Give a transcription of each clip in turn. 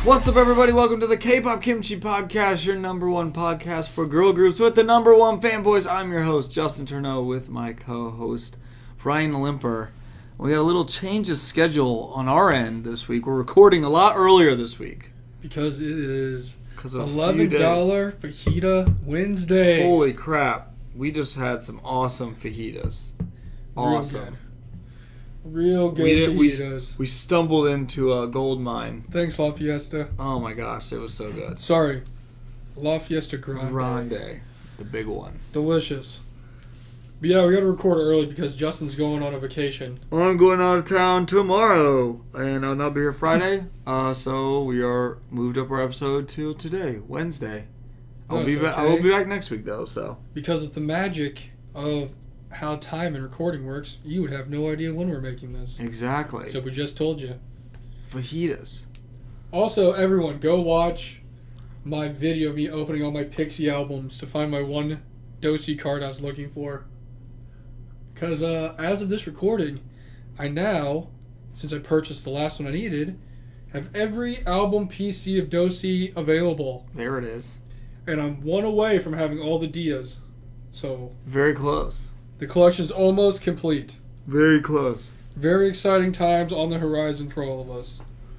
What's up, everybody? Welcome to the K-Pop Kimchi Podcast, your number one podcast for girl groups with the number one fanboys. I'm your host, Justin Turneau, with my co-host, Brian Limper. We got a little change of schedule on our end this week. We're recording a lot earlier this week. Because it is $11 Fajita Wednesday. Holy crap. We just had some awesome fajitas. Awesome. Real good fajitas. We stumbled into a gold mine. Thanks, La Fiesta. Oh my gosh, it was so good. Sorry. La Fiesta Grande. Grande. The big one. Delicious. But yeah, we got to record early because Justin's going on a vacation. I'm going out of town tomorrow, and I'll not be here Friday. So we are moved up our episode to today, Wednesday. I will be back next week though. So because of the magic of how time and recording works, you would have no idea when we're making this. Exactly. So we just told you. Fajitas. Also, everyone, go watch my video of me opening all my Pixie albums to find my one Dosi card I was looking for. Because as of this recording, I now, since I purchased the last one I needed, have every album PC of Dosi available. There it is. And I'm one away from having all the Dias. So very close. The collection's almost complete. Very close. Very exciting times on the horizon for all of us.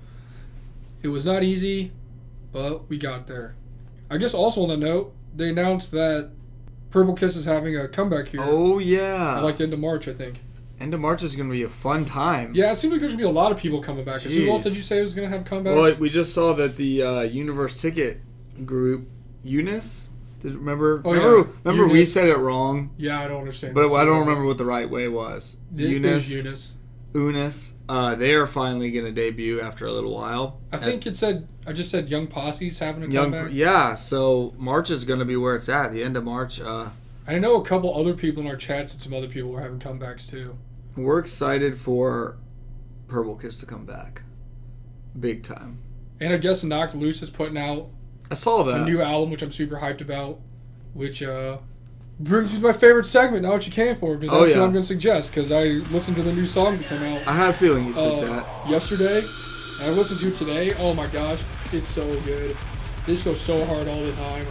It was not easy, but we got there. I guess also on the note, they announced that Purple Kiss is having a comeback here. Oh, yeah. Like the end of March, I think. End of March is going to be a fun time. Yeah, it seems like there's going to be a lot of people coming back. Who else did you say was going to have comebacks? Well, we just saw that the Universe Ticket group, Eunice... Remember we said it wrong? Yeah, I don't understand. But I don't remember what the right way was. Eunice. They are finally going to debut after a little while. I just said Young Posse's having a comeback. Yeah, so March is going to be where it's at. The end of March. I know a couple other people in our chats and some other people were having comebacks too. We're excited for Purple Kiss to come back. Big time. And I guess Knocked Loose is putting out I saw that. A new album, which I'm super hyped about, which brings me to my favorite segment, Not What You Came For, because that's what I'm going to suggest, because I listened to the new song that came out. I had a feeling you'd pick that. Yesterday, and I listened to it today. Oh my gosh, it's so good. They just go so hard all the time.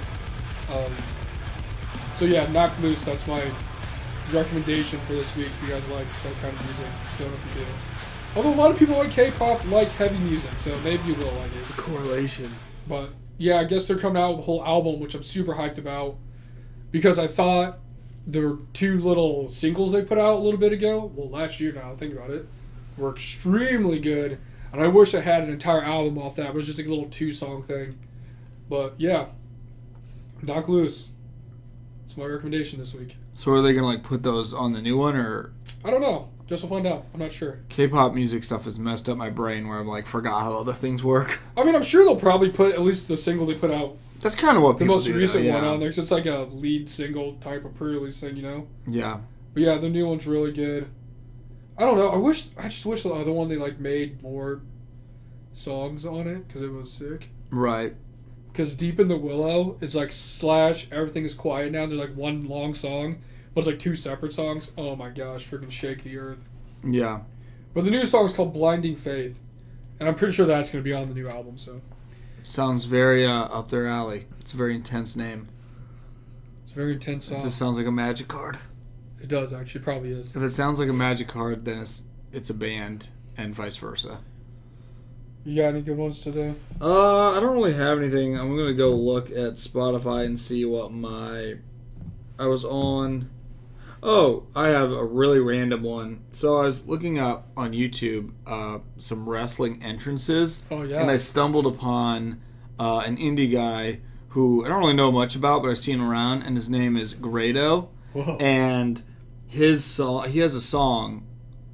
So yeah, Knocked Loose, that's my recommendation for this week if you guys like that kind of music. Don't know if you do. Although a lot of people like K-pop like heavy music, so maybe you will like it. The correlation. But yeah, I guess they're coming out with a whole album, which I'm super hyped about. Because I thought there were two little singles they put out a little bit ago. Well, last year now, think about it. Were extremely good. And I wish I had an entire album off that. But it was just like a little 2-song thing. But yeah. Knocked Loose. It's my recommendation this week. So are they going to put those on the new one, or? I don't know. Guess we'll find out. I'm not sure. K-pop music stuff has messed up my brain where I'm forgot how other things work. I mean, I'm sure they'll probably put at least the single they put out. That's kind of what people do. The most recent one on there, because it's like a lead single type of pre-release thing, you know? Yeah. But yeah, the new one's really good. I don't know. I just wish the other one they made more songs on it, because it was sick. Right. Because Deep in the Willow is Slash, Everything is Quiet Now. They're one long song. But it's 2 separate songs. Oh my gosh, freaking shake the earth. Yeah. But the new song is called Blinding Faith. And I'm pretty sure that's going to be on the new album, so. Sounds very up their alley. It's a very intense name. It's a very intense song. It sounds like a magic card. It does, actually. It probably is. If it sounds like a magic card, then it's a band, and vice versa. You got any good ones today? I don't really have anything. I'm going to go look at Spotify and see what I was on... Oh, I have a really random one. So I was looking up on YouTube some wrestling entrances. Oh, yeah. And I stumbled upon an indie guy who I don't really know much about, but I've seen him around, and his name is Grado. Whoa. And he has a song.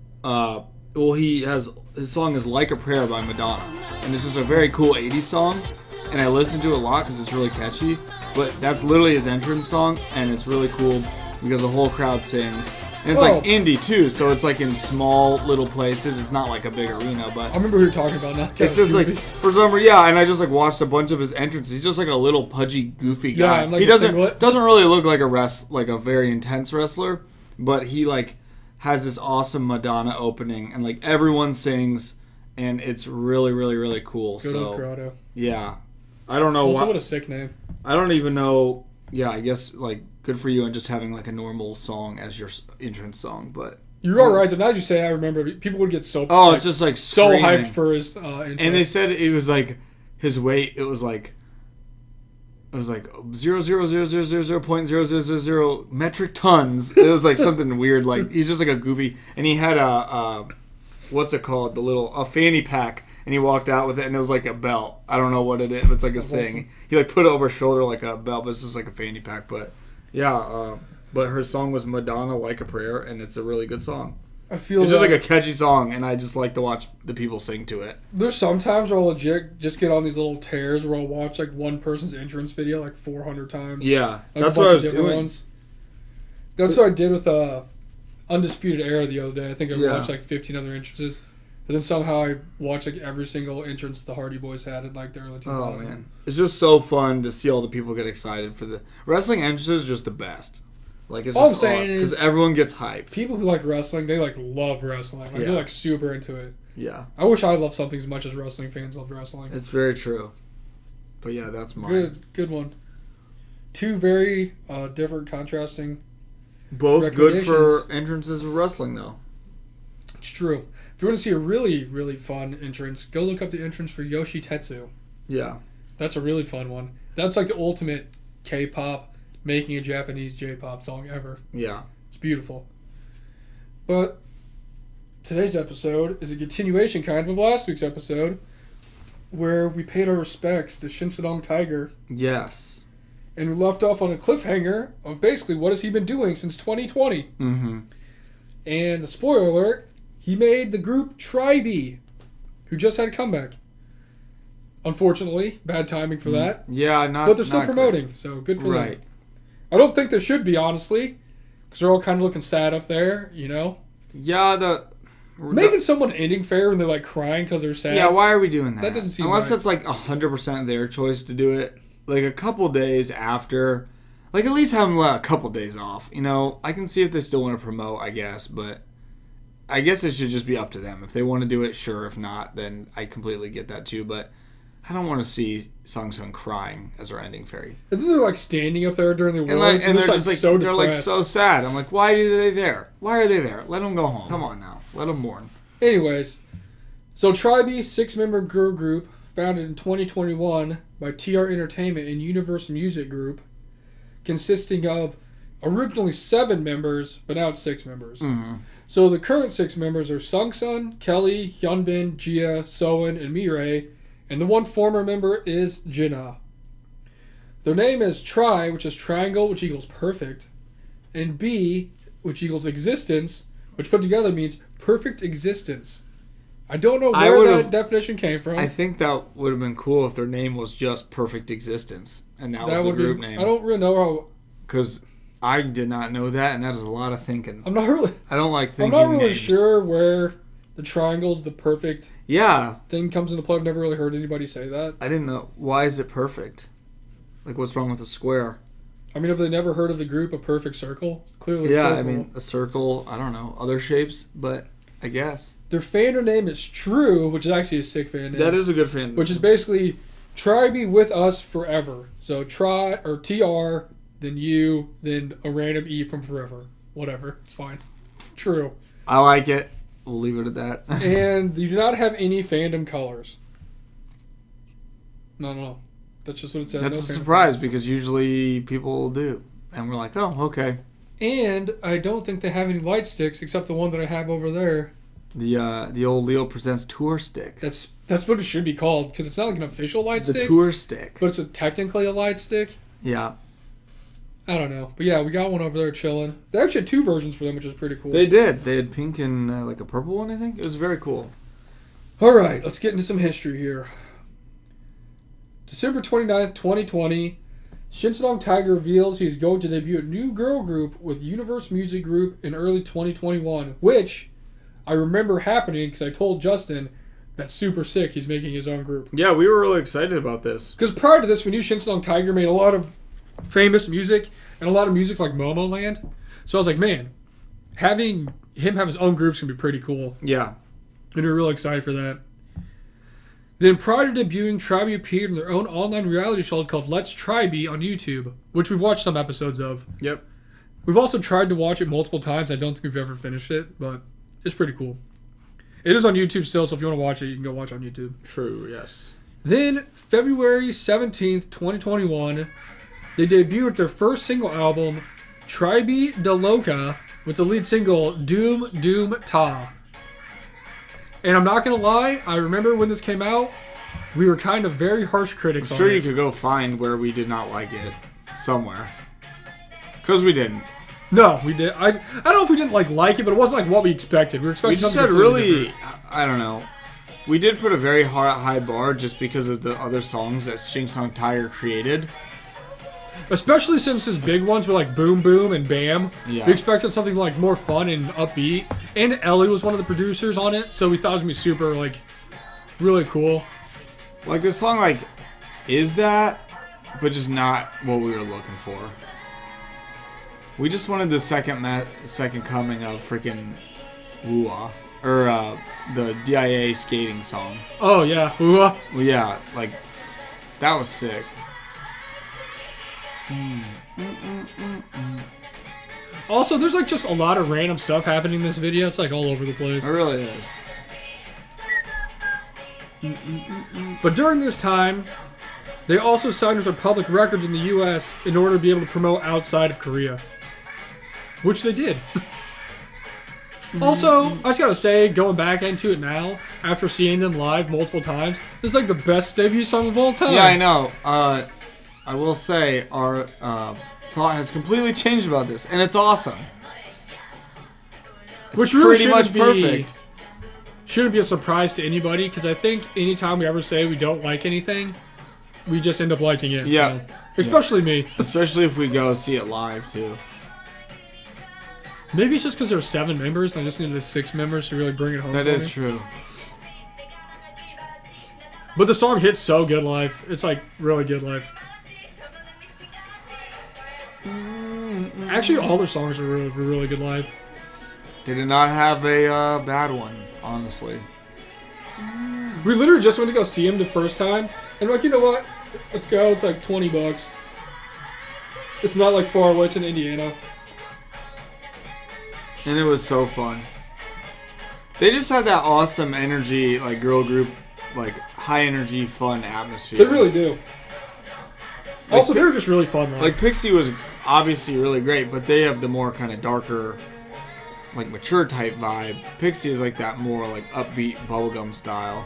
His song is Like a Prayer by Madonna. And this is a very cool 80s song. And I listen to it a lot because it's really catchy. But that's literally his entrance song, and it's really cool. Because the whole crowd sings. And it's indie too, so it's in small little places. It's not a big arena, but... I remember who you were talking about now. It's just for some reason, and I just watched a bunch of his entrances. He's just a little pudgy, goofy guy. Yeah, he doesn't really look like a very intense wrestler, but he has this awesome Madonna opening, and everyone sings, and it's really, really, really cool. Good old Grotto. Yeah. I don't know Also, what a sick name. I don't even know. Yeah, I guess, like, good for you and just having, like, a normal song as your entrance song, but... You're all right. Now that you say, I remember people would get so it's just, like, so screaming. hyped for his intro. And they said it was, like, his weight, it was, like 0.000000 metric tons. It was, like, something weird. Like, he's just, like, a goofy... And he had what's it called? A fanny pack. And he walked out with it, and it was like a belt. I don't know what it is. It's like his thing. He like put it over his shoulder like a belt, but it's just like a fanny pack. But yeah, but her song was Madonna, Like a Prayer, and it's a really good song. It's just like a catchy song, and I just like to watch the people sing to it. There's sometimes where I'll legit just get on these little tears where I'll watch like one person's entrance video like 400 times. Yeah, like that's what I was doing. That's what I did with Undisputed Era the other day. I think I watched like 15 other entrances. And then somehow I watched like every single entrance the Hardy Boys had in like the early 2000s. Oh man, it's just so fun to see all the people get excited for the wrestling entrances. Just the best. Like it's all just I'm saying because everyone gets hyped. People who like wrestling, they like love wrestling. Like they're like super into it. Yeah. I wish I loved something as much as wrestling fans love wrestling. It's very true. But yeah, that's mine. Good one. Two very different, contrasting. Both good for entrances of wrestling, though. It's true. If you want to see a really, really fun entrance, go look up the entrance for Yoshi Tetsu. Yeah. That's a really fun one. That's like the ultimate K-pop making a Japanese J-pop song ever. Yeah. It's beautiful. But today's episode is a continuation kind of last week's episode where we paid our respects to Shinsadong Tiger. Yes. And we left off on a cliffhanger of basically what has he been doing since 2020. Mm-hmm. And the spoiler alert, he made the group Tribe, who just had a comeback. Unfortunately, bad timing for that. Yeah, but they're still promoting, great. So good for them. I don't think they should be, honestly, because they're all kind of looking sad up there, you know? Yeah, making someone ending fair when they're like crying because they're sad. Yeah, why are we doing that? That doesn't seem unless right. It's like 100% their choice to do it. Like a couple days after, like at least have them let a couple days off. You know, I can see if they still want to promote, I guess, but I guess it should just be up to them. If they want to do it, sure. If not, then I completely get that too. But I don't want to see Sung crying as our ending fairy. And then they're like standing up there during the awards, and they're just like so they're like so sad. I'm like, why are they there? Why are they there? Let them go home. Come on now, let them mourn. Anyways, so Tribe, 6-member girl group, founded in 2021 by TR Entertainment and Universe Music Group, consisting of originally 7 members, but now it's 6 members. Mm-hmm. So the current 6 members are Sungsun, Kelly, Hyunbin, Jia, Soen, and Mirai, and the one former member is Jinna. Their name is Tri, which is triangle, which equals perfect, and B, which equals existence, which put together means perfect existence. I don't know where that definition came from. I think that would have been cool if their name was just Perfect Existence, and that was the group name. I don't really know how... Because I did not know that, and that is a lot of thinking. I'm not really... I don't like thinking I'm not really names. sure where the triangle's the perfect thing comes into play. I've never really heard anybody say that. I didn't know. Why is it perfect? Like, what's wrong with a square? I mean, have they never heard of the group A Perfect Circle? It's clearly a circle. I mean, a circle, I don't know, other shapes, but I guess. Their fandom name is True, which is actually a sick fan name. That is a good fan name. Which is basically, try be with us forever. So try, or TR, then you, then a random E from forever. Whatever, it's fine. True. I like it. We'll leave it at that. And you do not have any fandom colors. No. That's just what it says. That's a surprise because usually people do. And we're like, oh, okay. And I don't think they have any light sticks except the one that I have over there. The old Leo Presents Tour Stick. That's what it should be called because it's not like an official light stick. The Tour Stick. But it's technically a light stick. Yeah. I don't know. But yeah, we got one over there chilling. They actually had 2 versions for them, which is pretty cool. They did. They had pink and like a purple one, I think. It was very cool. All right, let's get into some history here. December 29th, 2020, Shinsadong Tiger reveals he's going to debut a new girl group with Universe Music Group in early 2021, which I remember happening because I told Justin that's super sick. He's making his own group. Yeah, we were really excited about this. Because prior to this, we knew Shinsadong Tiger made a lot of famous music and a lot of music like Momoland. So I was like, man, having him have his own group's going to be pretty cool. Yeah. And we're really excited for that. Then prior to debuting, Tribe appeared in their own online reality show called Let's Tribe on YouTube, which we've watched some episodes of. Yep. We've also tried to watch it multiple times. I don't think we've ever finished it, but it's pretty cool. It is on YouTube still, so if you want to watch it, you can go watch it on YouTube. True, yes. Then, February 17th, 2021, they debuted their first single album, Tribe de Loca, with the lead single, Doom Doom Ta. And I'm not going to lie, I remember when this came out, we were kind of very harsh critics I'm on sure it. you could go find where we did not like it somewhere. Because we didn't. No, we did. I don't know if we didn't like it, but it wasn't like what we expected. We were expecting We just something had completely really, I don't know. We did put a very high bar just because of the other songs that Shing Song Tiger created. Especially since his big ones were like Boom Boom and Bam. Yeah. We expected something like more fun and upbeat. And Ellie was one of the producers on it, so we thought it was going to be super, like, really cool. Like, the song, like, is that, but just not what we were looking for. We just wanted the second coming of freaking Woo-ah. Or, the DIA skating song. Oh, yeah. Ooh-ah. Well, yeah, like, that was sick. Also, there's, like, just a lot of random stuff happening in this video. It's, like, all over the place. It really is. But during this time, they also signed with Republic Records in the U.S. in order to be able to promote outside of Korea. Which they did. Also, I just gotta say, going back into it now, after seeing them live multiple times, this is like the best debut song of all time. Yeah, I know. I will say, our thought has completely changed about this, and it's awesome. Which really pretty much perfect. Shouldn't be a surprise to anybody, because I think anytime we ever say we don't like anything, we just end up liking it. Yeah. So. Especially me. Especially if we go see it live, too. Maybe it's just because there were 7 members, and I just needed the 6 members to really bring it home. That is true. But the song hits so good live. It's like really good live. Actually, all their songs are really good live. They did not have a bad one, honestly. We literally just went to go see him the first time, and we're like, you know what? Let's go. It's like $20. It's not like far away. It's in Indiana. And it was so fun. They just had that awesome energy, like girl group, like high energy, fun atmosphere. They really do. Also, they were just really fun. Like Pixie was obviously really great, but they have the more kind of darker, like mature type vibe. Pixie is like that more like upbeat bubblegum style.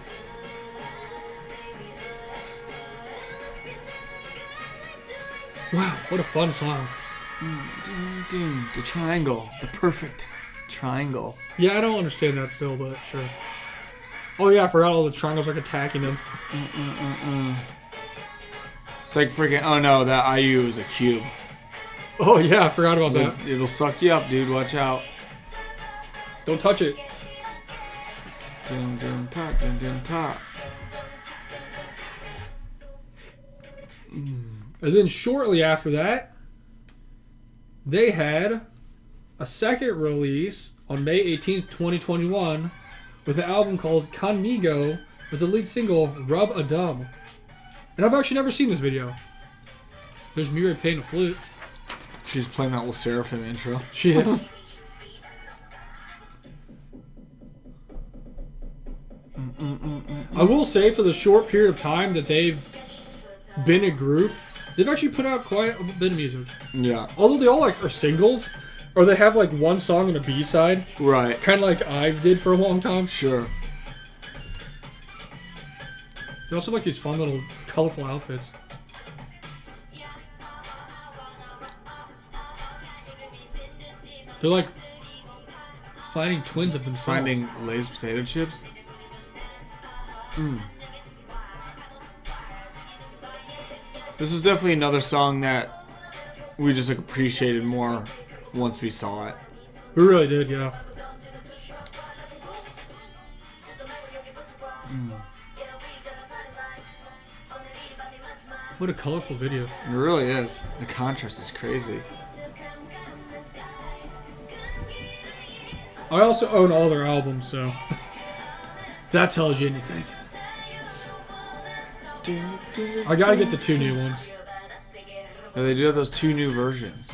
Wow, what a fun song. The triangle. The perfect triangle. Yeah, I don't understand that still, but sure. Oh yeah, I forgot all the triangles like attacking them. It's like freaking, oh no, that IU is a cube. Oh yeah, I forgot about that. It'll suck you up, dude. Watch out. Don't touch it. Dun, dun, ta, dun, dun, ta. And then shortly after that, they had a second release on May 18th, 2021 with an album called Conmigo with the lead single Rub a Dum. And I've actually never seen this video. There's Mirai playing a flute. She's playing that little Seraphim intro. She is. I will say for the short period of time that they've been a group, they've actually put out quite a bit of music. Yeah. Although they all like are singles, or they have like one song and a B-side. Right. Kind of like I've did for a long time. Sure. They also have like these fun little colorful outfits. They're like finding twins of themselves. Finding Lay's potato chips. This was definitely another song that we just like, appreciated more once we saw it. We really did, yeah. What a colorful video. It really is. The contrast is crazy. I also own all their albums, so if that tells you anything. I gotta get the 2 new ones. Yeah, they do have those 2 new versions.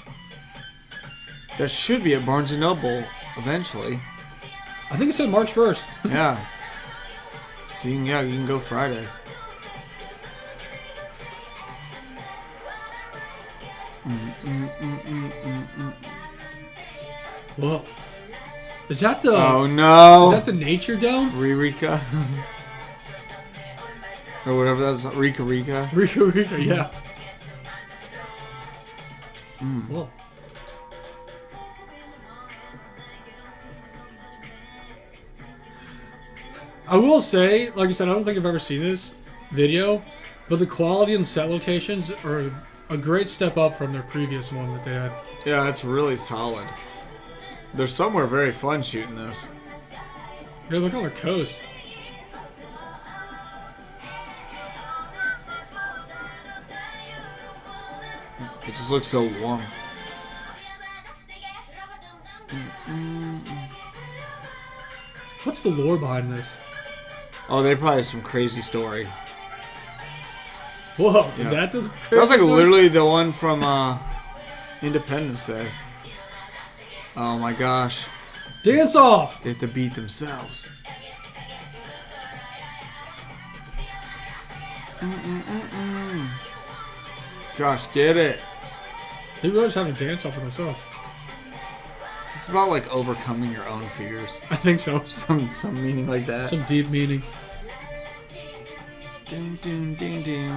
That should be at Barnes & Noble eventually. I think it said March 1st. Yeah. So you can go Friday. Whoa. Is that the... Oh no! Is that the Nature Dome? Rika? Or whatever that was. Rika. Rika, yeah. Whoa. I will say, like I said, I don't think I've ever seen this video, but the quality and set locations are a great step up from their previous one that they had. Yeah, that's really solid. They're somewhere very fun shooting this. Yeah, look on the coast. It just looks so warm. What's the lore behind this? Oh, they probably have some crazy story. Whoa, is that this crazy That was like story? literally the one from Independence Day. Oh my gosh. Dance off! They have to beat themselves. Gosh, get it. They really just having a dance off for themselves. It's about like overcoming your own fears. I think so. Some meaning like that. Some deep meaning. Ding, ding, ding, ding.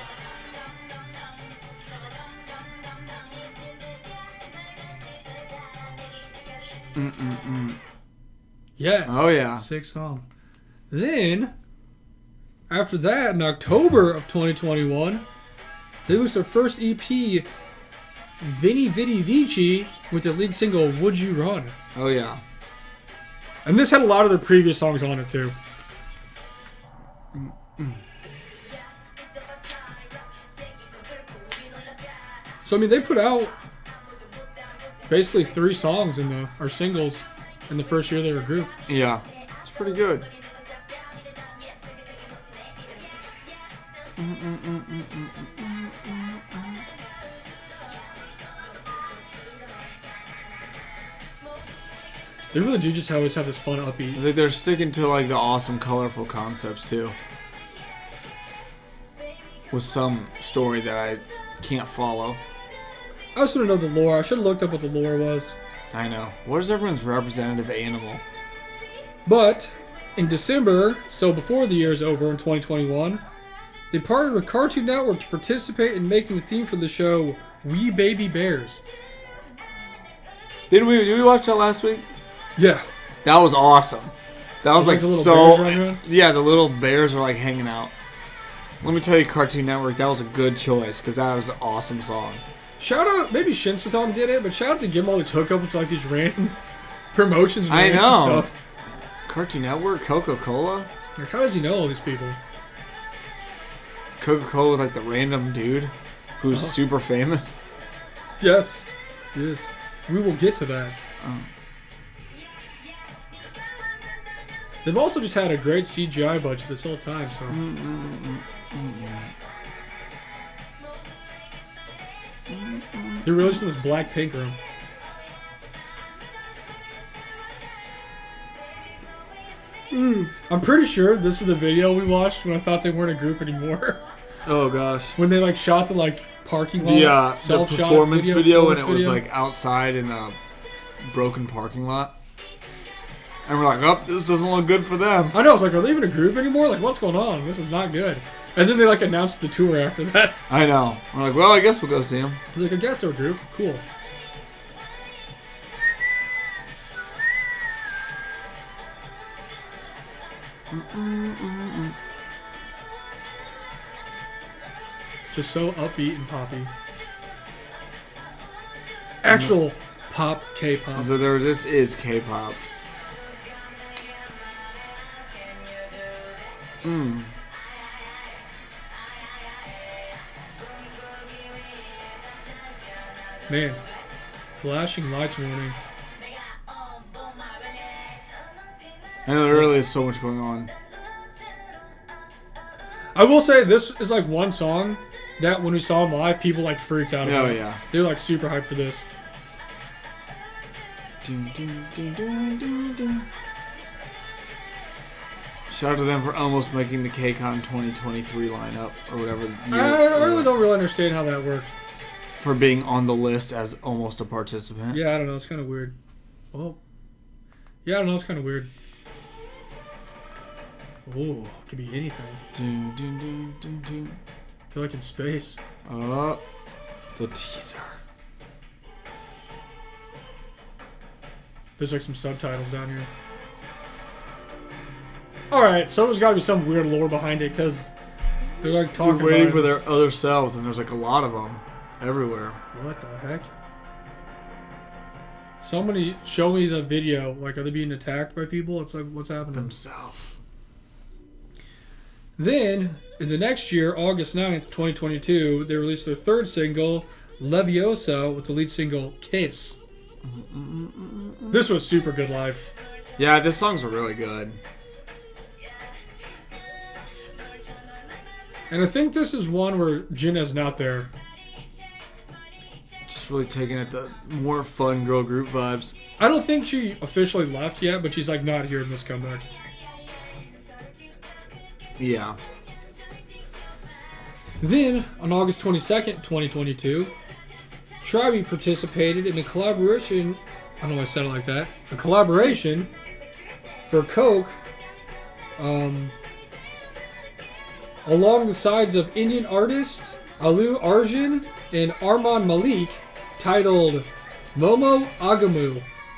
Yes. Oh yeah. 6 song. Then, after that, in October of 2021, they released their first EP, Vini Vidi Vici, with the lead single Would You Run. Oh yeah. And this had a lot of their previous songs on it too. So I mean, they put out basically 3 songs or singles in the first year they were a group. Yeah. It's pretty good. They really do just always have this fun upbeat. It's like they're sticking to like the awesome, colorful concepts too. With some story that I can't follow. I just want to know the lore. I should have looked up what the lore was. I know. What is everyone's representative animal? But in December, so before the year is over in 2021, they partnered with Cartoon Network to participate in making the theme for the show We Baby Bears. Did we watch that last week? Yeah. That was awesome. That was like the little so. bears running around? Yeah, the little bears are like hanging out. Let me tell you, Cartoon Network, that was a good choice because that was an awesome song. Shout out, maybe Shinsatom did it, but shout out to give them all these hookups with like these random promotions and I random know. stuff. Cartoon Network, Coca-Cola. Like, how does he know all these people? Coca-Cola with like the random dude who's super famous. Yes. Yes. We will get to that. They've also just had a great CGI budget this whole time, so. They're releasing this black pink room. I'm pretty sure this is the video we watched when I thought they weren't a group anymore. Oh gosh. When they like shot the like parking lot. Yeah, the self-shot performance video when it was video. like outside in a broken parking lot. And we're like, oh, this doesn't look good for them. I know, I was like, are they even a group anymore? Like, what's going on? This is not good. And then they like announced the tour after that. I know. We're like, well, I guess we'll go see them. I was like, I guess they're a group. Cool. Just so upbeat and poppy. Actual pop K-pop. So this is K-pop. Man, flashing lights warning. I know there really is so much going on. I will say this is like one song that when we saw him live, people like freaked out about. Oh yeah. They're like super hyped for this. Shout out to them for almost making the KCON 2023 lineup or whatever. I really don't understand how that worked. For being on the list as almost a participant. Yeah, I don't know. It's kind of weird. Oh. Yeah, I don't know. It's kind of weird. Oh, it could be anything. I feel like in space. The teaser. There's like some subtitles down here. Alright, so there's got to be some weird lore behind it because they're like talking We're waiting about for their other selves, and there's like a lot of them everywhere. What the heck? Somebody show me the video. Like, are they being attacked by people? It's like, what's happening? Themselves. Then, in the next year, August 9th, 2022, they released their third single, Leviosa, with the lead single, Kiss. This was super good live. Yeah, this song's really good. And I think this is one where Jina's not there. Just really taking it the more fun girl group vibes. I don't think she officially left yet, but she's like not here in this comeback. Yeah. Then, on August 22nd, 2022, Tribe participated in a collaboration, I don't know why I said it like that, a collaboration for Coke, along the sides of Indian artist Alu Arjun and Arman Malik, titled Momo Agamu.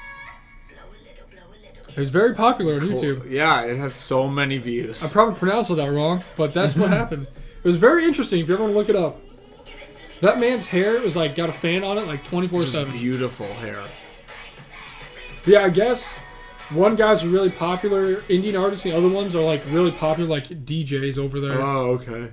It was very popular on YouTube. Yeah, it has so many views. I probably pronounced that wrong, but that's what happened. It was very interesting if you ever want to look it up. That man's hair was like, got a fan on it like 24/7. Beautiful hair. Yeah, I guess one guy's a really popular Indian artist, the other ones are like really popular like DJs over there. Oh, okay.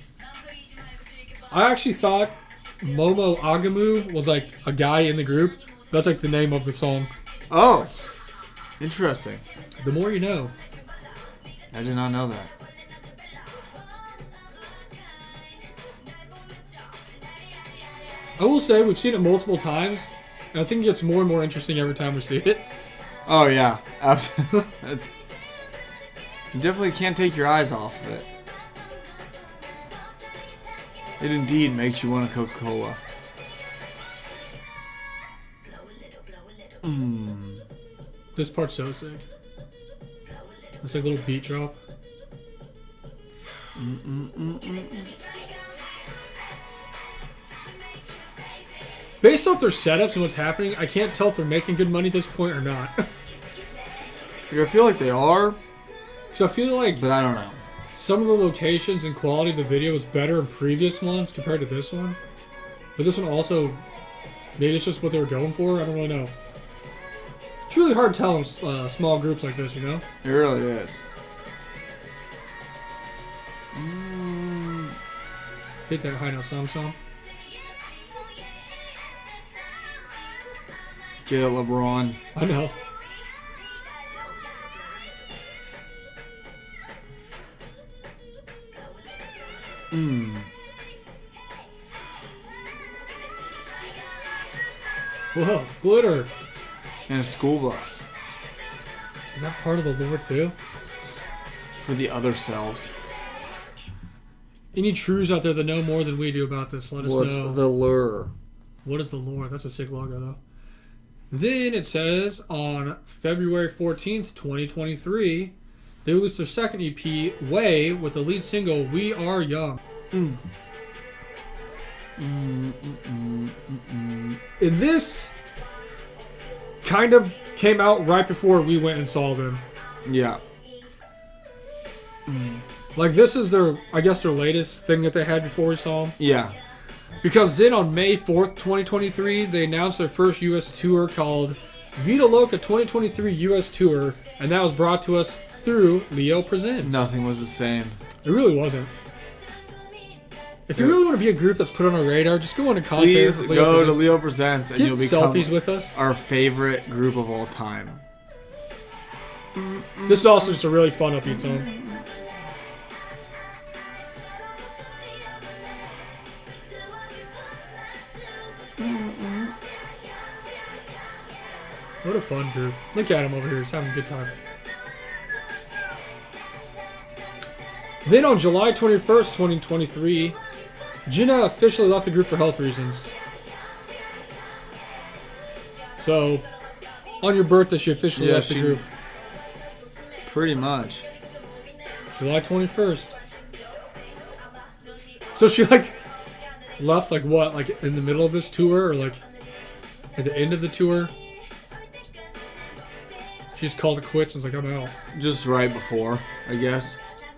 I actually thought Momo Agamu was like a guy in the group. That's like the name of the song. Oh, interesting. The more you know. I did not know that. I will say we've seen it multiple times, and I think it gets more and more interesting every time we see it. Oh yeah, absolutely. You definitely can't take your eyes off of it. It indeed makes you want a Coca-Cola. This part's so sick. It's like a little beat drop. Based off their setups and what's happening, I can't tell if they're making good money at this point or not. I feel like they are, Because I feel like but I don't know. some of the locations and quality of the video was better in previous ones compared to this one. But this one also, maybe it's just what they were going for. I don't really know. It's really hard to tell in small groups like this, you know? It really is. Hit that high note song. Get it, LeBron. I know. Whoa, glitter. And a school bus. Is that part of the lore too? For the other selves. Any trues out there that know more than we do about this, let us What's know. the lure? What is the lore? That's a sick logo, though. Then it says on February 14th, 2023, they released their second EP, Way, with the lead single, We Are Young. And this kind of came out right before we went and saw them. Yeah. Like, this is their, I guess, their latest thing that they had before we saw them. Yeah. Because then on May 4th, 2023, they announced their first U.S. tour called Vida Loca 2023 U.S. Tour, and that was brought to us through Leo Presents. Nothing was the same. It really wasn't. If you really want to be a group that's put on our radar, just go on a concert. Please with Leo go to Presents. Leo Presents and Get you'll become selfies with us. our favorite group of all time. This is also just a really fun upbeat song. fun group. Look at him over here. He's having a good time. Then on July 21st, 2023, Jenna officially left the group for health reasons. So, on your birthday, she officially left the group. Pretty much. July 21st. So she like left like what? Like in the middle of this tour or like at the end of the tour? She just called it quits and was like, I'm out. Just right before, I guess.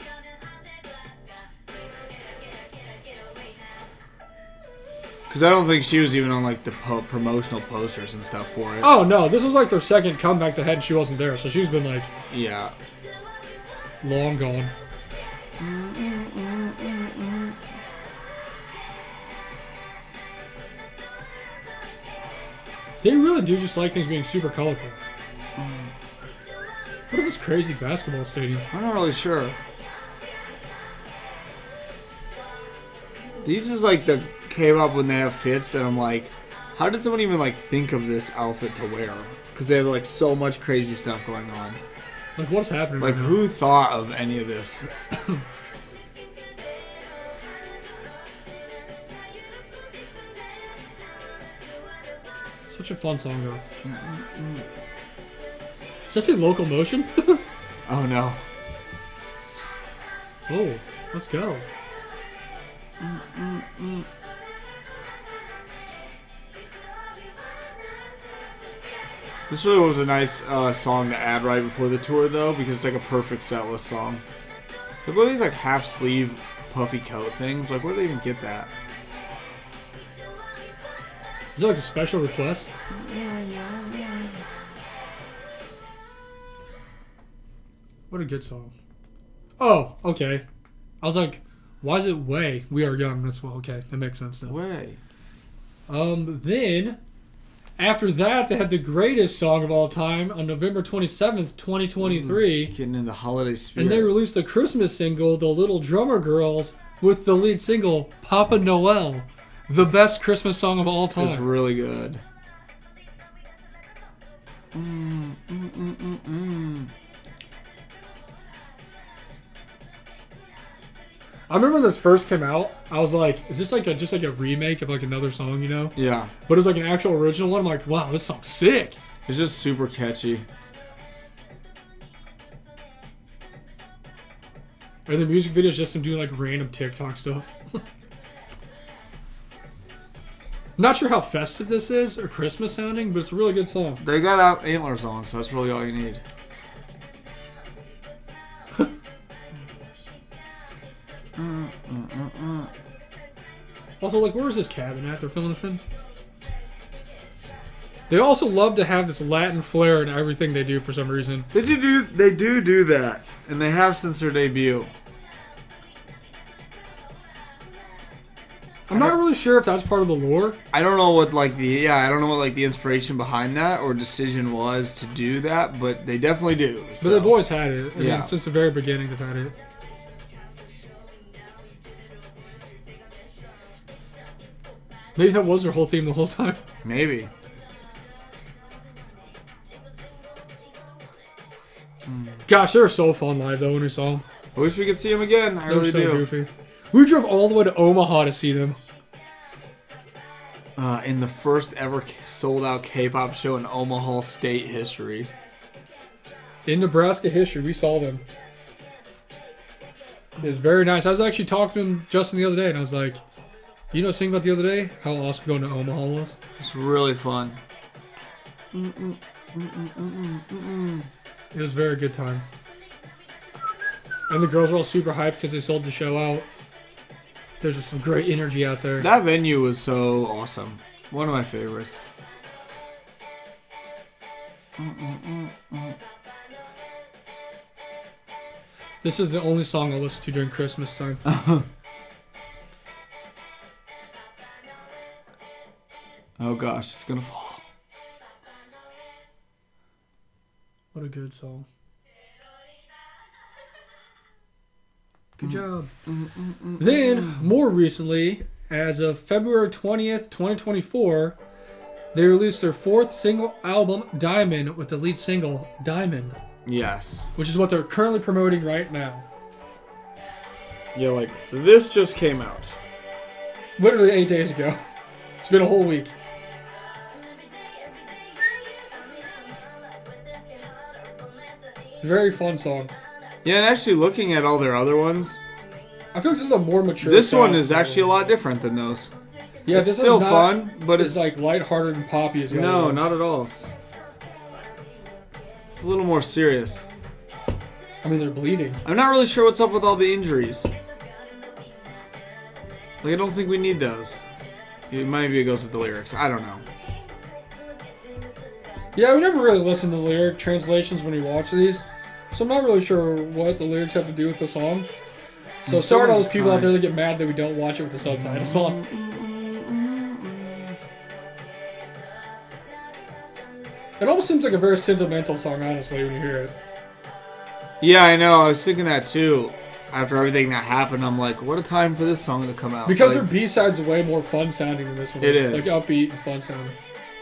Because I don't think she was even on like the promotional posters and stuff for it. Oh no, this was like their second comeback they had and she wasn't there. So she's been like, yeah, long gone. They really do just like things being super colorful. What is this crazy basketball stadium? I'm not really sure. These is like the K-pop when they have fits, and I'm like, how did someone even like think of this outfit to wear? Because they have like so much crazy stuff going on. Like what's happening? Like right who thought of any of this? Such a fun song though. Does that say Locomotion? Oh no. Oh, let's go. This really was a nice song to add right before the tour, though, because it's like a perfect setlist song. Look at these like half-sleeve puffy coat things. Like, where did they even get that? Is it like a special request? What a good song. Oh, okay. I was like, why is it Way? We Are Young. That's well, okay. That makes sense now. Way. Then, after that, they had the greatest song of all time on November 27th, 2023. Getting in the holiday spirit. And they released the Christmas single, The Little Drummer Girls, with the lead single, Papa Noel. The best Christmas song of all time. It's really good. I remember when this first came out, I was like, is this like just like a remake of like another song, you know? Yeah. But it was like an actual original one. I'm like, wow, this song's sick. It's just super catchy. And the music video is just them doing like random TikTok stuff. Not sure how festive this is or Christmas sounding, but it's a really good song. They got out antlers on, so that's really all you need. Also, like, where is this cabin at? They're filming this in? They also love to have this Latin flair in everything they do for some reason. They do that, and they have since their debut. I'm not really sure if that's part of the lore. I don't know what like the inspiration behind that or decision was to do that, but they definitely do. So. But they've always had it. I mean, Yeah. since the very beginning, they've had it. Maybe that was their whole theme the whole time. Maybe. Gosh, they were so fun live though when we saw them. I wish we could see them again. I They were really so do. goofy. We drove all the way to Omaha to see them. In the first ever sold out K-pop show in Omaha state history. In Nebraska history, we saw them. It was very nice. I was actually talking to him Justin the other day, and I was like, you know what's thing about the other day? How awesome going to Omaha was? It's really fun. It was a very good time. And the girls were all super hyped because they sold the show out. There's just some great energy out there. That venue was so awesome. One of my favorites. This is the only song I'll listen to during Christmas time. Oh gosh, it's gonna fall. What a good song. Good job. Then, more recently, as of February 20th, 2024, They released their 4th single album, Diamond, with the lead single, Diamond. Yes. Which is what they're currently promoting right now. Yeah, like, this just came out. Literally 8 days ago. It's been a whole week. Very fun song. Yeah, and actually looking at all their other ones, I feel like this is a more mature this one sound. is actually a lot different than those. Yeah, it's this still is not, fun, but it's like lighthearted and poppy as the other no, one. not at all. It's a little more serious. I mean, they're bleeding. I'm not really sure what's up with all the injuries. Like, I don't think we need those. Maybe it goes with the lyrics. I don't know. Yeah, we never really listen to lyric translations when we watch these, so I'm not really sure what the lyrics have to do with the song. So sorry to all those people out there that get mad that we don't watch it with the subtitles on. It almost seems like a very sentimental song, honestly, when you hear it. Yeah, I know. I was thinking that too. After everything that happened, I'm like, what a time for this song to come out. Because like, their B-side's way more fun sounding than this one. It is. Like upbeat and fun sounding.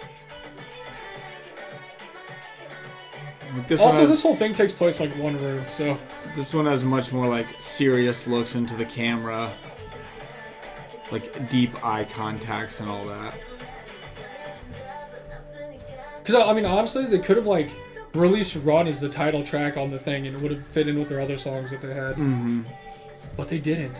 Like this whole thing takes place like one room, so. This one has much more like serious looks into the camera. Like deep eye contacts and all that. Because, I mean, honestly, they could have like released Run as the title track on the thing and it would have fit in with their other songs that they had. Mm-hmm. But they didn't.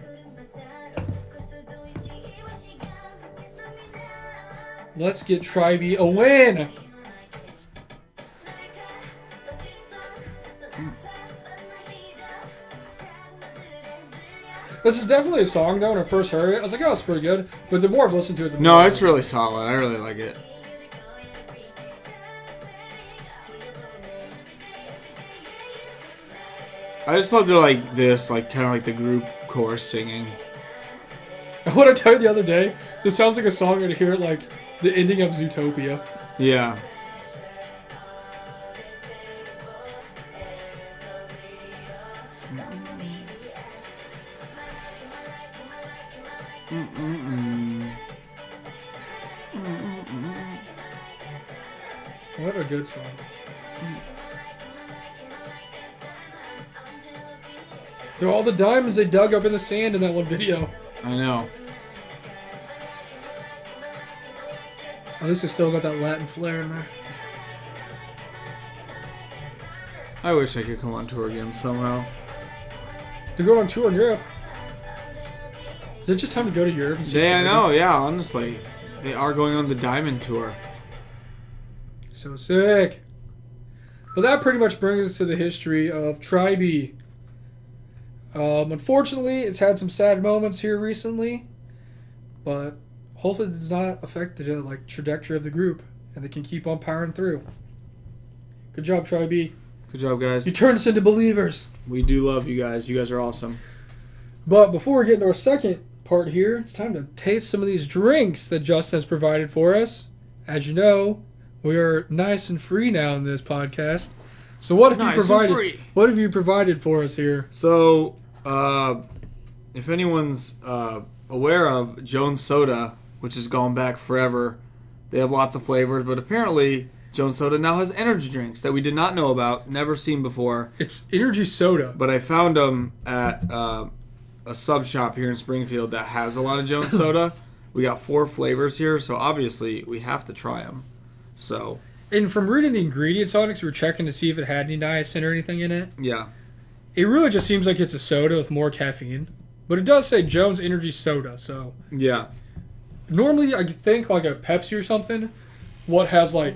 Let's get Tribe a win! This is definitely a song, though, when I first heard it. I was like, oh, it's pretty good. But the more I've listened to it, the more... No, it's really solid. I really like it. I just love to like this, like kind of like the group chorus singing. What I tell you the other day, this sounds like a song I'd hear at, like, the ending of Zootopia. Yeah. What a good song. They're all the diamonds they dug up in the sand in that one video. I know. At least they still got that Latin flair in there. I wish I could come on tour again somehow. They're going on tour in Europe. Is it just time to go to Europe? And see Yeah, I somebody? know. Yeah, honestly, they are going on the Diamond tour. So sick. But that pretty much brings us to the history of Tribe. Unfortunately, it's had some sad moments here recently, but hopefully it does not affect the trajectory of the group, and they can keep on powering through. Good job, Tribe. Good job, guys. You turned us into believers. We do love you guys. You guys are awesome. But before we get into our second part here, it's time to taste some of these drinks that Justin has provided for us. As you know, we are nice and free now in this podcast. So what have you provided? What have you provided for us here? So, if anyone's aware of Jones Soda, which has gone back forever, they have lots of flavors, but apparently Jones Soda now has energy drinks that we did not know about, never seen before. It's energy soda. But I found them at a sub shop here in Springfield that has a lot of Jones Soda. We got 4 flavors here, so obviously we have to try them. So, and from reading the ingredients on it, 'cause we were checking to see if it had any niacin or anything in it. yeah. It really just seems like it's a soda with more caffeine. But it does say Jones Energy Soda, so... Yeah. Normally, I could think like a Pepsi or something, what has like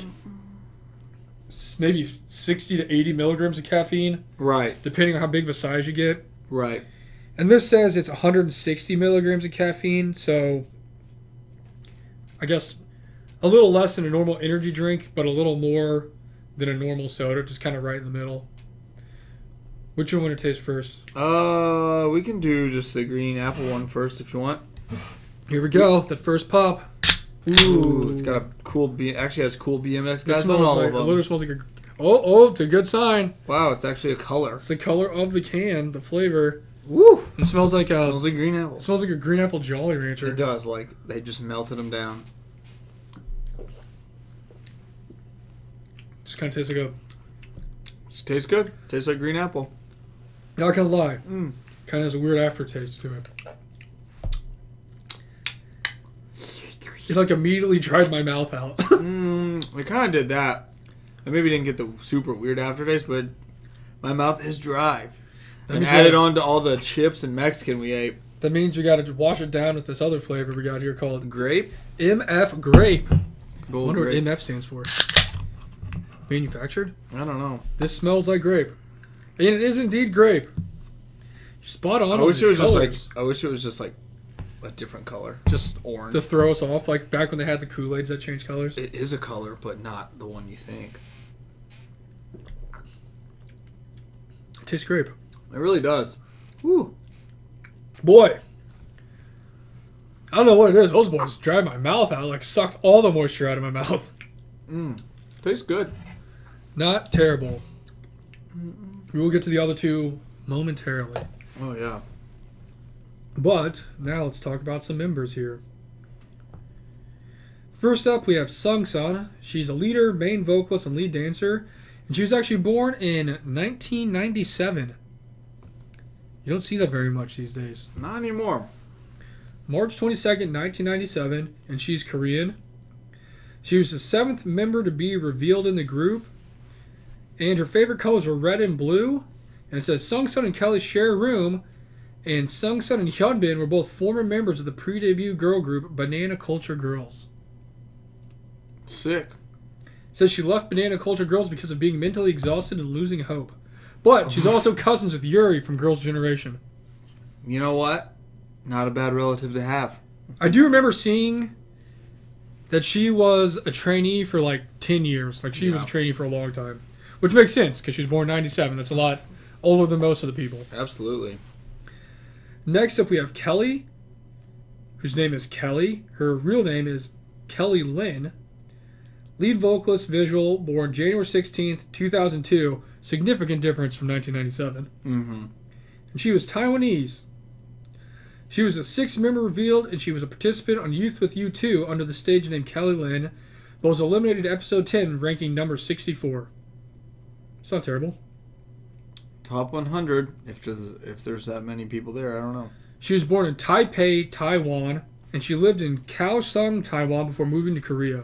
maybe 60 to 80 milligrams of caffeine. Right. Depending on how big of a size you get. Right. And this says it's 160 milligrams of caffeine, so I guess a little less than a normal energy drink, but a little more than a normal soda, just kind of right in the middle. Which one want to taste first? We can do just the green apple one first if you want. Here we go. That first pop. Ooh, it's got a cool actually has cool BMX guys on all of them. It literally smells like a... Oh, it's a good sign. Wow, it's actually a color. It's the color of the can, the flavor. Woo! It smells like a... Smells like green apples. It smells like a green apple Jolly Rancher. It does, like they just melted them down. Just kind of tastes like Tastes good. Tastes like green apple. not gonna lie. Kind of has a weird aftertaste to it. It like immediately dried my mouth out. It kind of did that. I maybe didn't get the super weird aftertaste, but my mouth is dry. And added on to all the chips and Mexican we ate. That means we got to wash it down with this other flavor we got here called Grape? MF Grape. I wonder grape. what MF stands for. Manufactured? I don't know. This smells like grape. And it is indeed grape. Spot on. I wish it was just like a different color. Just orange. To throw us off, like back when they had the Kool-Aids that changed colors. It is a color, but not the one you think. It tastes grape. It really does. Woo. Boy. I don't know what it is. Those boys dried my mouth out. Like sucked all the moisture out of my mouth. Tastes good. Not terrible. We will get to the other two momentarily. Oh, yeah. But now let's talk about some members here. First up, we have Sung Sun. She's a leader, main vocalist, and lead dancer. And she was actually born in 1997. You don't see that very much these days. Not anymore. March 22nd, 1997, and she's Korean. She was the 7th member to be revealed in the group. And her favorite colors were red and blue. And it says Sung Sun and Kelly share a room. And Sung Sun and Hyunbin were both former members of the pre-debut girl group Banana Culture Girls. Sick. It says she left Banana Culture Girls because of being mentally exhausted and losing hope. But she's also cousins with Yuri from Girls' Generation. You know what? Not a bad relative to have. I do remember seeing that she was a trainee for like 10 years. Like she was a trainee for a long time. Which makes sense because she was born in 97. That's a lot older than most of the people. Absolutely. Next up we have Kelly, whose name is Kelly. Her real name is Kelly Lynn. Lead vocalist, visual, born January 16th, 2002. Significant difference from 1997. And she was Taiwanese. She was a 6th member revealed, and she was a participant on Youth with You 2 under the stage name Kelly Lynn, but was eliminated episode 10, ranking number 64. It's not terrible. Top 100, if there's that many people there, I don't know. She was born in Taipei, Taiwan, and she lived in Kaohsiung, Taiwan before moving to Korea.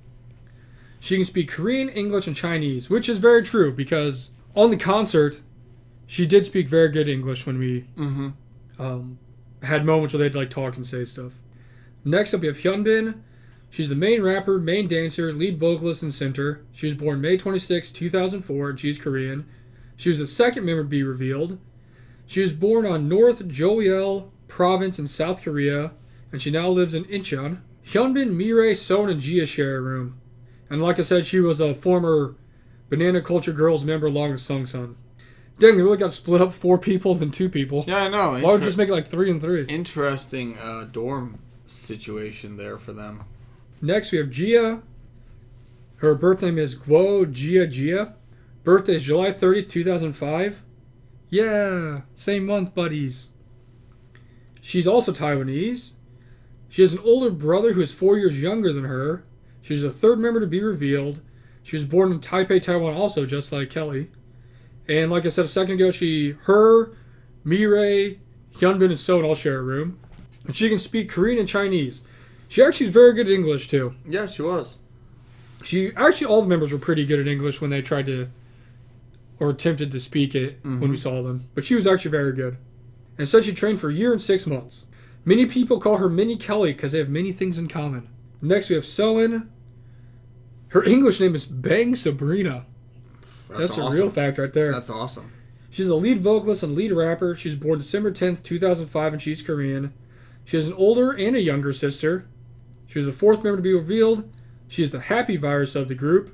She can speak Korean, English, and Chinese, which is very true because on the concert, she did speak very good English when we had moments where they'd like talk and say stuff. Next up, we have Hyunbin. She's the main rapper, main dancer, lead vocalist, and center. She was born May 26, 2004, and she's Korean. She was the 2nd member to be revealed. She was born on North Joseol Province in South Korea, and she now lives in Incheon. Hyunbin, Mirai, Son, and Jia share a room. And like I said, she was a former Banana Culture Girls member along with Sung Sun. Dang, they really got split up 4 people than 2 people. Yeah, I know. Why would you just make it like 3 and 3? Interesting dorm situation there for them. Next, we have Jia. Her birth name is Guo Jia. Birthday is July 30th, 2005. Yeah, same month, buddies. She's also Taiwanese. She has an older brother who is 4 years younger than her. She's the 3rd member to be revealed. She was born in Taipei, Taiwan also, just like Kelly. And like I said a second ago, her, Mirai, Hyunbin, and Son all share a room. And she can speak Korean and Chinese. She actually is very good at English, too. Yeah, she was. All the members were pretty good at English when they tried to, or attempted to speak it when we saw them. But she was actually very good. And said she trained for a year and 6 months. Many people call her Mini Kelly because they have many things in common. Next, we have Soen. Her English name is Bang Sabrina. That's awesome. A real fact right there. That's awesome. She's a lead vocalist and lead rapper. She was born December 10th, 2005, and she's Korean. She has an older and a younger sister. She was the 4th member to be revealed. She is the happy virus of the group.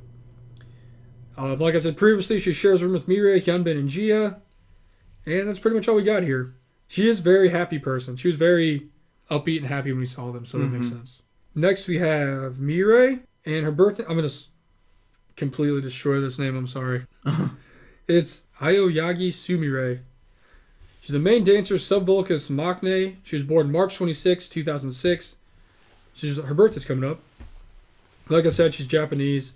Like I said previously, she shares a room with Mirai, Hyunbin, and Jia. And that's pretty much all we got here. She is a very happy person. She was very upbeat and happy when we saw them, so that makes sense. Next, we have Mirai, and her birthday... I'm going to completely destroy this name, I'm sorry. It's Aoyagi Sumire. She's the main dancer, sub-vocalist Maknae. She was born March 26, 2006. Her birthday's coming up. Like I said, she's Japanese.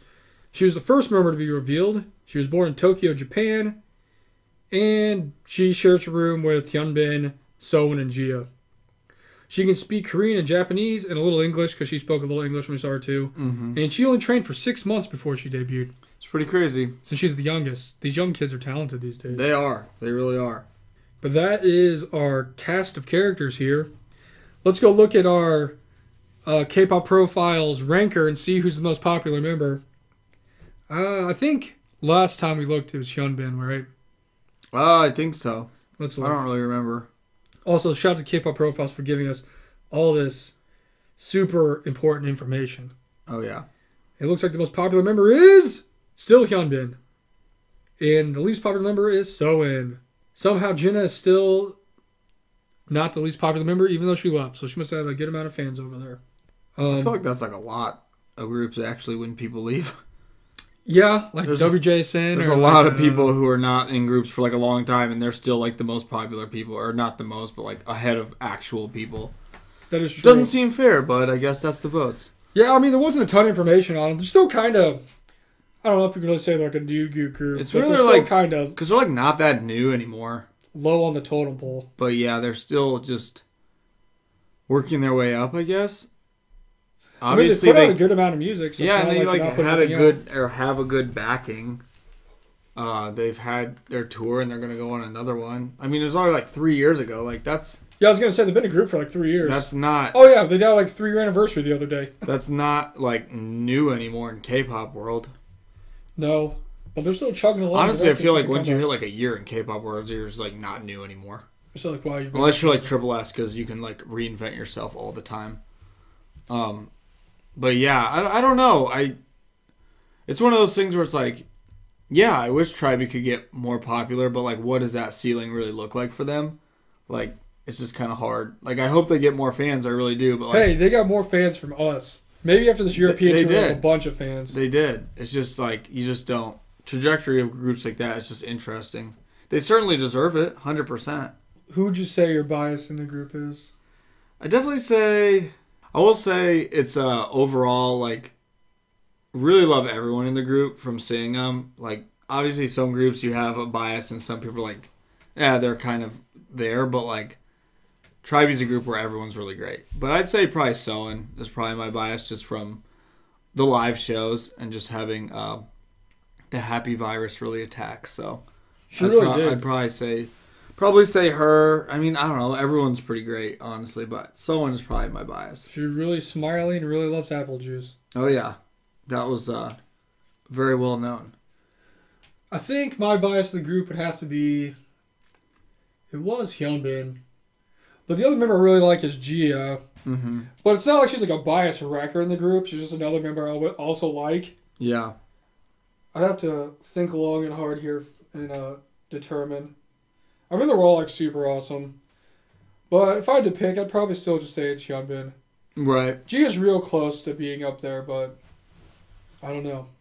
She was the first member to be revealed. She was born in Tokyo, Japan. And she shares a room with Hyunbin, Soin, and Gia. She can speak Korean and Japanese and a little English because she spoke a little English when we saw her too. Mm-hmm. And she only trained for 6 months before she debuted. It's pretty crazy. Since she's the youngest. These young kids are talented these days. They are. They really are. But that is our cast of characters here. Let's go look at our K-pop profiles ranker and see who's the most popular member. I think last time we looked it was Hyunbin, right? I think so. Let's look. I don't really remember. Also, shout out to K-pop profiles for giving us all this super important information. Oh, yeah. It looks like the most popular member is still Hyunbin. And the least popular member is Soin. Somehow Jenna is still not the least popular member, even though she left. So she must have a good amount of fans over there. I feel like that's like a lot of groups actually when people leave. Yeah, like WJSN. There's a lot of people who are not in groups for like a long time, and they're still like the most popular people, or not the most, but like ahead of actual people. That is true. Doesn't seem fair, but I guess that's the votes. Yeah, I mean, there wasn't a ton of information on them. They're still kind of, I don't know if you can really say they're like a new group. It's really like kind of because they're like not that new anymore. Low on the totem pole. But yeah, they're still just working their way up, I guess. Obviously, I mean, they put out a good amount of music. So yeah, and they like had a good out. or have a good backing. They've had their tour, and they're gonna go on another one. I mean, it was only like 3 years ago. Like that's. Yeah, I was gonna say they've been a group for like 3 years. That's not. Oh yeah, they got like 3-year anniversary the other day. That's not like new anymore in K-pop world. No, but they're still chugging along. Honestly, I feel like once you hit like a year in K-pop world, you're just like not new anymore. So like, wow, unless you're like Triple S, because you can like reinvent yourself all the time. But yeah, I don't know. It's one of those things where it's like, yeah, I wish Tribe could get more popular, but like, what does that ceiling really look like for them? Like, it's just kind of hard. Like, I hope they get more fans. I really do. But like, hey, they got more fans from us. Maybe after this European tour, they have a bunch of fans. They did. It's just like you just don't. Trajectory of groups like that is just interesting. They certainly deserve it, 100%. Who would you say your bias in the group is? I will say it's overall, like, really love everyone in the group from seeing them. Like, obviously some groups you have a bias and some people are like, yeah, they're kind of there. But, like, Tribe is a group where everyone's really great. But I'd say probably Soin is probably my bias just from the live shows and just having the happy virus really attack. So I'd probably say her. I mean, I don't know. Everyone's pretty great, honestly, but Soin is probably my bias. She's really smiley and really loves apple juice. Oh, yeah. That was very well known. I think my bias in the group would have to be... It was Hyunbin. But the other member I really like is Gia. Mm-hmm. But it's not like she's like a bias wrecker in the group. She's just another member I would also like. Yeah. I'd have to think long and hard here and determine. I mean, they're all like super awesome. But if I had to pick, I'd probably still just say it's Hyunbin. Right. Gia's real close to being up there, but I don't know.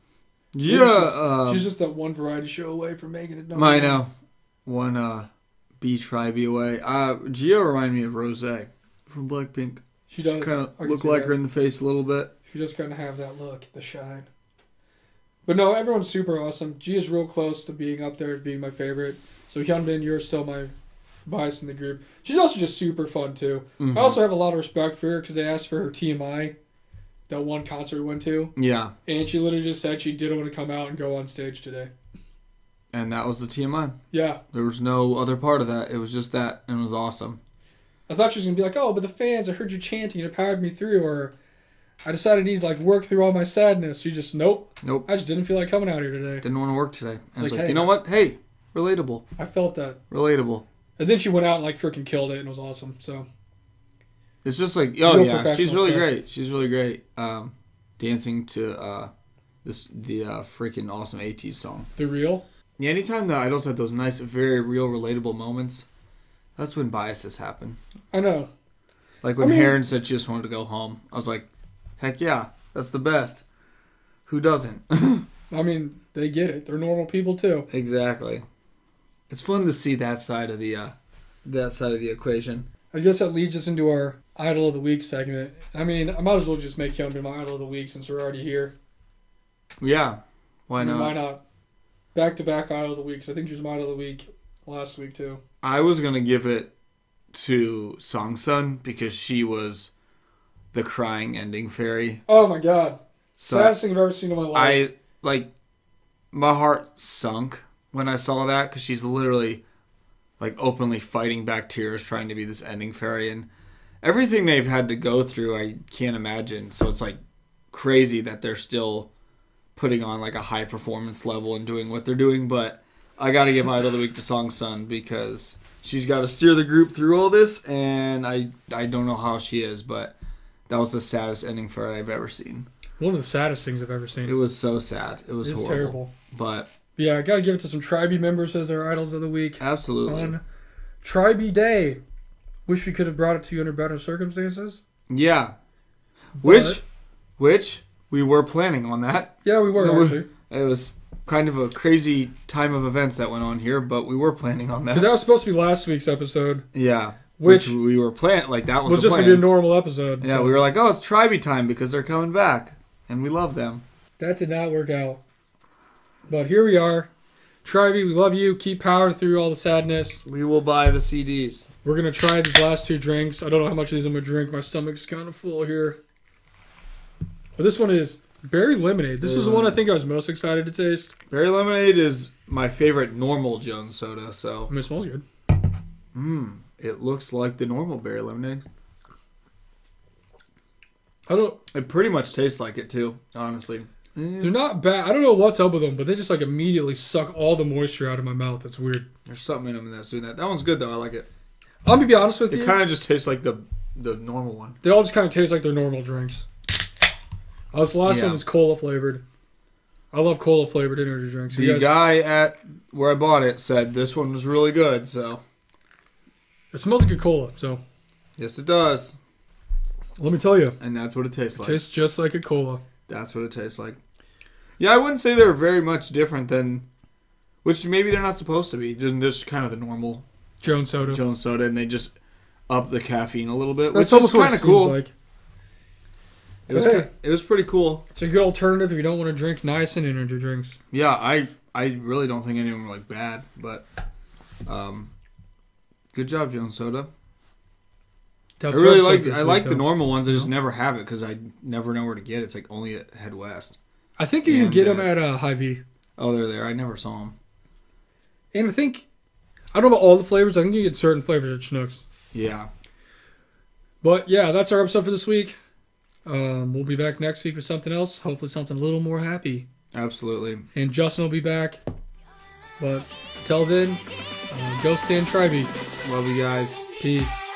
Yeah. She's just that one variety show away from making it known. I know. One B-Tribe away. Gia reminded me of Rose from Blackpink. She does. She kind of look like her in the face a little bit. She just kind of have that look, the shine. But no, everyone's super awesome. Gia's real close to being up there, to being my favorite. So Hyunbin, you're still my bias in the group. She's also just super fun too. Mm-hmm. I also have a lot of respect for her because they asked for her TMI, that one concert we went to. Yeah. And she literally just said she didn't want to come out and go on stage today. And that was the TMI. Yeah. There was no other part of that. It was just that, and it was awesome. I thought she was going to be like, oh, but the fans, I heard you chanting, it powered me through, or I decided I need to like work through all my sadness. She just, nope. I just didn't feel like coming out here today. Didn't want to work today. And I was like, hey, you know what? Hey, relatable. I felt that. Relatable. And then she went out and like freaking killed it, and it was awesome. So it's just like, oh real yeah, she's really stuff. great. She's really great. Dancing to the freaking awesome AT song. The Real? Yeah, anytime the idols had those nice, very real, relatable moments, that's when biases happen. I know. Like when Heron said she just wanted to go home. I was like, heck yeah, that's the best. Who doesn't? I mean, they get it. They're normal people too. Exactly. It's fun to see that side of the equation. I guess that leads us into our Idol of the Week segment. I mean, I might as well just make Hyunbin my Idol of the Week since we're already here. Yeah. Why not? Why not? Back-to-back Idol of the Week. 'Cause I think she was my Idol of the Week last week, too. I was going to give it to Song Sun because she was the crying ending fairy. Oh, my God. So Saddest thing I've ever seen in my life. My heart sunk when I saw that because she's literally, openly fighting back tears trying to be this ending fairy. And everything they've had to go through, I can't imagine. So it's, crazy that they're still putting on, a high performance level and doing what they're doing. But I got to give Idol of the Week to Song Sun because she's got to steer the group through all this. And I don't know how she is, but that was the saddest ending fairy I've ever seen. One of the saddest things I've ever seen. It was so sad. It was It's horrible. terrible. But yeah, I got to give it to some Tribe members as their Idols of the Week. absolutely. On Tribe Day. Wish we could have brought it to you under better circumstances. Yeah. But- Which we were planning on that. Yeah, we were, actually. It was kind of a crazy time of events that went on here, but we were planning on Because that. that was supposed to be last week's episode. Yeah. Which we were planning, that was was the just plan. going to be a normal episode. Yeah, but we were like, oh, it's Tribe time because they're coming back. And we love them. that did not work out. But here we are. Tribe, we love you. Keep powering through all the sadness. We will buy the CDs. We're going to try these last two drinks. I don't know how much of these I'm going to drink. My stomach's kind of full here. But this one is berry lemonade. This is the one I think I was most excited to taste. Berry lemonade is my favorite normal Jones soda, so. I mean, it smells good. It looks like the normal berry lemonade. I It pretty much tastes like it too, honestly. They're not bad. I don't know what's up with them, but they just immediately suck all the moisture out of my mouth. It's weird. There's something in them that's doing that. That one's good though. I like it. I'm going to be honest with It you. kind of just tastes like the normal one. They all just kind of taste like their normal drinks. This last one is cola flavored. I love cola flavored energy drinks. The guy at where I bought it said this one was really good, so. It smells like a cola, so Yes, it does. let me tell you. And that's what it tastes It like. tastes just like a cola. That's what it tastes like. Yeah, I wouldn't say they're very much different than, which maybe they're not supposed to be. Just kind of the normal Jones soda. Jones soda, and they just up the caffeine a little bit, That's which is almost what kind it of seems cool. like. It was pretty cool. It's a good alternative if you don't want to drink nice and energy drinks. Yeah, I really don't think any of them were bad, but good job, Jones Soda. That's I really what like this I week, like though. the normal ones. I just never have it because I never know where to get it. It's only at Head West. I think you can And, get them at Hy-Vee. Oh, they're there. I never saw them. And I don't know about all the flavors. I think you get certain flavors at Schnucks. Yeah. But yeah, that's our episode for this week. We'll be back next week with something else. Hopefully something a little more happy. Absolutely. And Justin will be back. But until then, go stand Tribe. Love you guys. Peace.